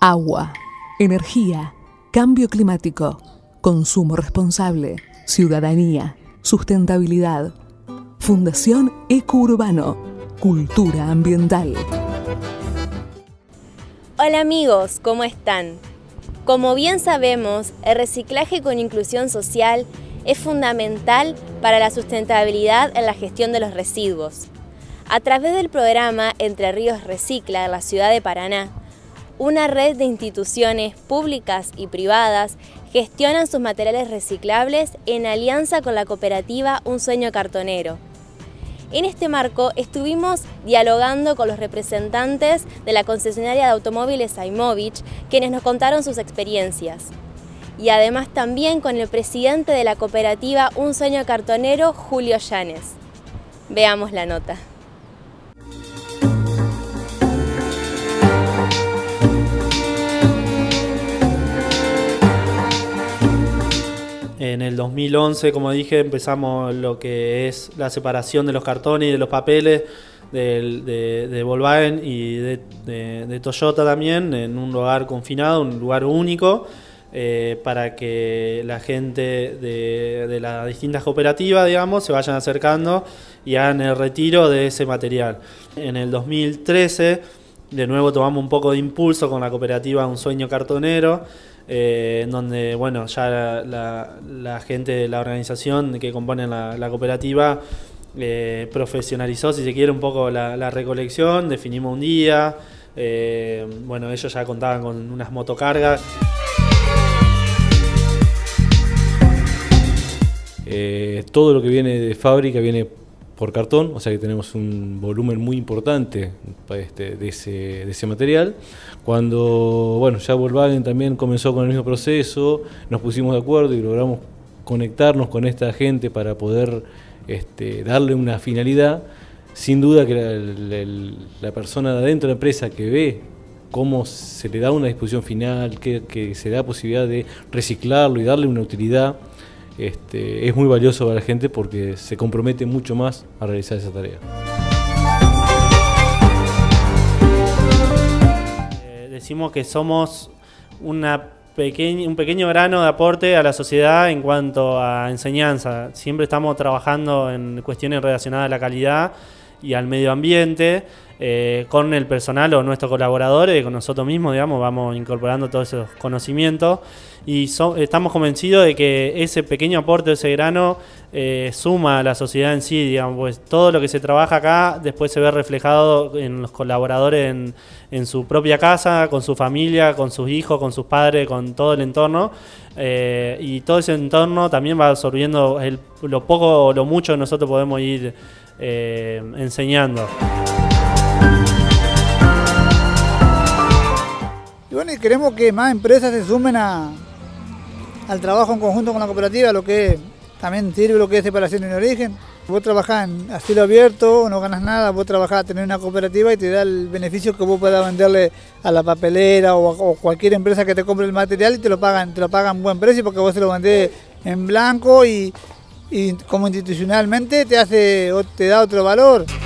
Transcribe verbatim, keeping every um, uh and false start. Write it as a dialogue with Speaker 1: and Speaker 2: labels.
Speaker 1: Agua, energía, cambio climático, consumo responsable, ciudadanía, sustentabilidad. Fundación Eco-Urbano, cultura ambiental.
Speaker 2: Hola amigos, ¿cómo están? Como bien sabemos, el reciclaje con inclusión social es fundamental para la sustentabilidad en la gestión de los residuos. A través del programa Entre Ríos Recicla en la ciudad de Paraná, una red de instituciones públicas y privadas gestionan sus materiales reciclables en alianza con la cooperativa Un Sueño Cartonero. En este marco estuvimos dialogando con los representantes de la concesionaria de automóviles Aimovich, quienes nos contaron sus experiencias. Y además también con el presidente de la cooperativa Un Sueño Cartonero, Julio Llanes. Veamos la nota.
Speaker 3: En el dos mil once, como dije, empezamos lo que es la separación de los cartones y de los papeles de, de, de Volkswagen y de, de, de Toyota también, en un lugar confinado, un lugar único, eh, para que la gente de, de las distintas cooperativas, digamos, se vayan acercando y hagan el retiro de ese material. En el dos mil trece, de nuevo tomamos un poco de impulso con la cooperativa Un Sueño Cartonero, Eh, en donde bueno, ya la, la, la gente de la organización que compone la, la cooperativa eh, profesionalizó, si se quiere, un poco la, la recolección, definimos un día, eh, bueno, ellos ya contaban con unas motocargas.
Speaker 4: Eh, todo lo que viene de fábrica viene por cartón, o sea que tenemos un volumen muy importante este, de, ese, de ese material. Cuando bueno, ya Volkswagen también comenzó con el mismo proceso, nos pusimos de acuerdo y logramos conectarnos con esta gente para poder este, darle una finalidad. Sin duda que la, la, la persona de adentro de la empresa que ve cómo se le da una disposición final, que, que se da posibilidad de reciclarlo y darle una utilidad, Este, es muy valioso para la gente porque se compromete mucho más a realizar esa tarea.
Speaker 3: Eh, decimos que somos una pequeña, un pequeño grano de aporte a la sociedad en cuanto a enseñanza. Siempre estamos trabajando en cuestiones relacionadas a la calidad y al medio ambiente, eh, con el personal o nuestros colaboradores, con nosotros mismos, digamos, vamos incorporando todos esos conocimientos y so, estamos convencidos de que ese pequeño aporte, ese grano, eh, suma a la sociedad en sí, digamos, pues todo lo que se trabaja acá después se ve reflejado en los colaboradores en, en su propia casa, con su familia, con sus hijos, con sus padres, con todo el entorno, eh, y todo ese entorno también va absorbiendo el, lo poco o lo mucho que nosotros podemos ir eh, enseñando.
Speaker 5: Y bueno, y queremos que más empresas se sumen a, al trabajo en conjunto con la cooperativa, lo que también sirve lo que es separación en origen. Vos trabajás en asilo abierto, no ganas nada, vos trabajás a tener una cooperativa y te da el beneficio que vos puedas venderle a la papelera o, a, o cualquier empresa que te compre el material y te lo pagan, te lo pagan buen precio porque vos se lo vendés en blanco y, y como institucionalmente te hace, te da otro valor.